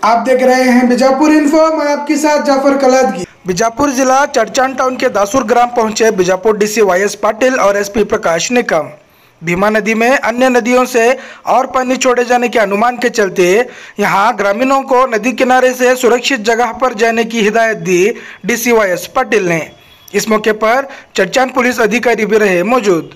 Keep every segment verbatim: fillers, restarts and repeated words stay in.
आप देख रहे हैं बीजापुर इन्फो। मैं आपके साथ जाफर कलादगी। बीजापुर जिला चड़चान टाउन के दासूर ग्राम पहुंचे बीजापुर डीसी वाई पाटिल और एसपी प्रकाश निकम। भीमा नदी में अन्य नदियों से और पानी छोड़े जाने के अनुमान के चलते यहां ग्रामीणों को नदी किनारे से सुरक्षित जगह पर जाने की हिदायत दी डीसी वाई पाटिल ने। इस मौके पर चड़चान पुलिस अधिकारी भी रहे मौजूद।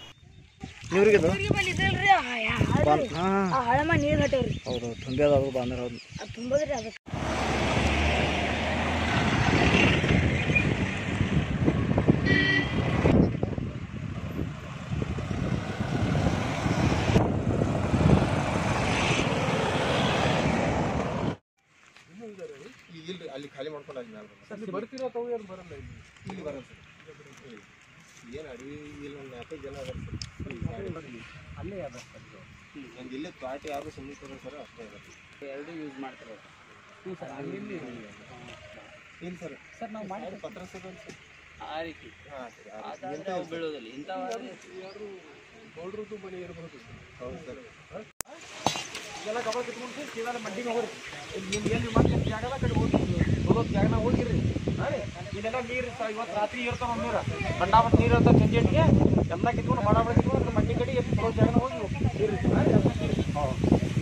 ಅಲ್ಲಿ ಖಾಲಿ ಮಾಡ್ಕೊಂಡು ಅಲ್ಲಿ ಮೇಲೆ ಬರ್ತಿರೋ ತಾವು ಏನು ಬರಲ್ಲ ಇಲ್ಲಿ ಇಲ್ಲಿ ಬರಲ್ಲ ಸರ್. ಏನು ಅಡವಿ ಇಲ್ಲಿ ಒಂದು ನಾಲ್ಕೈದು ಜನ ಅದಾರ ಸರ್. ಅಲ್ಲೇ ಅದ ಸರ್. ಒಂದು ಇಲ್ಲೇ ತ್ವಾಟ ಯಾರು ಸುಮ್ಮನೆ ಸರ್ ಅಷ್ಟೇ ಇರುತ್ತೆ. ಎರಡು ಯೂಸ್ ಮಾಡ್ತಾರೆ. ಹ್ಞೂ ಸರ್ ಅಲ್ಲಿ ಇಲ್ಲಿ ಇಲ್ಲ ಸರ್. ಸರ್ ನಾವು ಮಾಡಿ ಪತ್ರ ಸರ್ ಆ ರೀತಿ ಹಾಂ ಸರ್ ಇಂಥ ಬೀಳೋದಿಲ್ಲ ಇಂಥ ಯಾರು ಗೌಡ್ರದ್ದು ಮನೆ ಇರಬಹುದು ಸರ್. ಹೌದು ಸರ್. ಇದೆಲ್ಲ ಕಬಾಬ್ ಕಿತ್ಕೊಂಡು ಸೀದಾ ಮಂಡಿಗೆ ಹೋಗ್ರಿ. ನಿಮ್ಗೆ ಎಲ್ಲಿ ಮತ್ತೆ ಜಾಗದ ಕಡೆ ಹೋಗಿ ಹೋಗೋದು ಜಾಗನ ಹೋಗಿರಿ. ಹಾಂ ರೀ ಇಲ್ಲೆಲ್ಲ ನೀರು ಇವತ್ತು ರಾತ್ರಿ ಇರ್ತಾವೆ ನೀರು ಬಂಡಾಬಟ್ಟು ನೀರು ಇರ್ತಾವೆ ಚಂಜೇಟಿಗೆ ಎಲ್ಲ ಕಿತ್ಕೊಂಡು ಮಾಡಾಬಡ ಕಿತ್ಕೊಂಡು ಮಂಡಿ ಕಡೆ ಎಷ್ಟು ಬರೋ ಜಾಗನ ಹೋಗಿ ನೀರು ಹಾಂ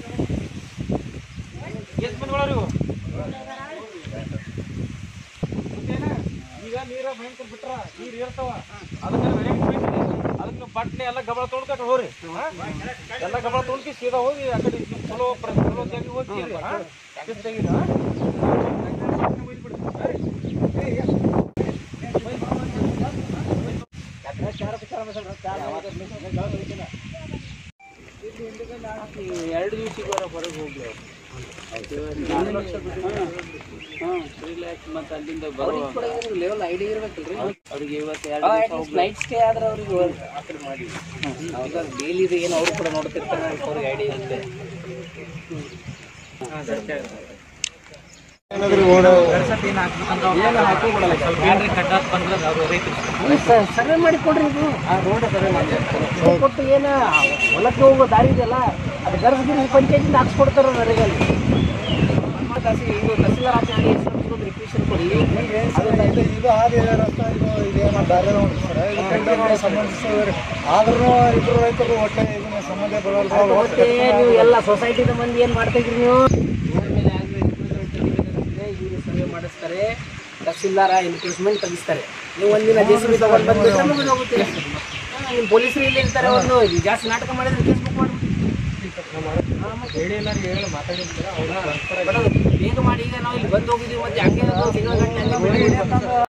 ಎಷ್ಟು ಮನೆಗಳು ಇವು ಮತ್ತೇನ ಈಗ ನೀರು ಭಯಂಕರ ಬಿಟ್ರ ನೀರು ಇರ್ತಾವ ಅದಕ್ಕೆ ಅದಕ್ಕೆ ಬಟ್ಟೆ ಎಲ್ಲ ಗಬಳ ತೊಳ್ಕೊಂಡು ಹೋಗ್ರಿ. ಎಲ್ಲ ಗಬಳ ತೊಳ್ಕಿ ಸೀದಾ ಹೋಗಿ ಆ ಕಡೆ ಚಲೋ ಚಲೋ ಜಾಗ ಹೋಗಿ ಎರಡು ದಿವಸ ಹೊರಗೆ ಹೋಗ್ಲಿ ತ್ರೀ ಲ್ಯಾಕ್ಸ್ ಮತ್ತೆ ಅಲ್ಲಿಂದ ಲೆವೆಲ್ ಐಡಿಯಾ ಇರ್ಬೇಕಲ್ರಿ ಅವ್ರಿಗೆ ಇವತ್ತು ಎರಡು ನೈಟ್ ಸ್ಟೇ ಆದ್ರೆ ಅವ್ರಿಗೆ ಆ ಕಡೆ ಮಾಡಿ ಅವಾಗ ಡೈಲಿ ಇದು ಏನು ಅವ್ರು ಕೂಡ ನೋಡ್ತಿರ್ತಾರೆ ಅವ್ರಿಗೆ ಐಡಿಯಾ ಇರುತ್ತೆ. ಹಾಂ ಸರ್ ಸರ್ವೆ ಮಾಡಿ ಕೊಡ್ರಿ ಇದು ಆ ರೋಡ್ ಸರ್ವೆ ಮಾಡಿ ಕೊಟ್ಟು ಏನು ಹೊಲಕ್ಕೆ ಹೋಗೋ ದಾರಿ ಇದೆಯಲ್ಲ ಅದು ಗರ್ಭಗಿರಿ ಪಂಚಾಯತಿಂದ ಹಾಕ್ಸ್ಕೊಡ್ತಾರ ನರೇಗಲ್ಲಿ ಇದು ತಹಸೀಲ್ದಾರ್ ಆಫೀಸ್ ರಿಕ್ವೆಷನ್ ಕೊಡಿ. ಇದು ಹಾದಿ ರಸ್ತೆ ಇದು ಇದೇನೋ ಬೇರೆ ಸರ್ ಸಂಬಂಧಿಸಿದ್ರೆ ಆದ್ರೂ ಇಬ್ಬರು ರೈತರು ಒಟ್ಟೆ ಇದನ್ನ ಸಂಬಂಧ ಬರೋಲ್ಲ. ಒಟ್ಟೆ ನೀವು ಎಲ್ಲ ಸೊಸೈಟಿದ ಮಂದಿ ಏನು ಮಾಡ್ತಿದ್ರಿ ನೀವು ಸರ್ವೆ ಮಾಡಿಸ್ತಾರೆ ತಹಸೀಲ್ದಾರ ಎನ್ಕ್ರೋಚ್ಮೆಂಟ್ ತೆಗಿಸ್ತಾರೆ. ನೀವು ಒಂದಿನ ಜೆ ಸಿ ಬಿ ತಗೊಂಡು ಬಂದ್ಬಿಟ್ರೆ ಮುಗಿದು ಹೋಗುತ್ತೆ. ನಿಮ್ಮ ಪೊಲೀಸರು ಇಲ್ಲಿ ಇರ್ತಾರೆ ಅವ್ರನ್ನು ಜಾಸ್ತಿ ನಾಟಕ ಮಾಡಿದ್ರೆ ಕೇಸ್ ಬುಕ್ ಮಾಡಿ ಬೇಗ ಮಾಡಿ. ಈಗ ನಾವು ಇಲ್ಲಿ ಬಂದು ಹೋಗಿದ್ದೀವಿ ಮತ್ತೆ ಹಂಗೆ ತಿಂಗಳ ಗಂಟೆ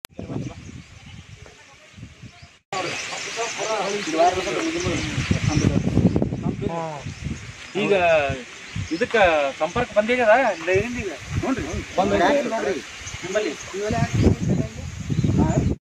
ಈಗ ಇದಕ್ಕೆ ಸಂಪರ್ಕ ಬಂದಿದೆ ನೋಡ್ರಿ ಬಂದ ನೋಡ್ರಿ ನಿಮ್ಮಲ್ಲಿ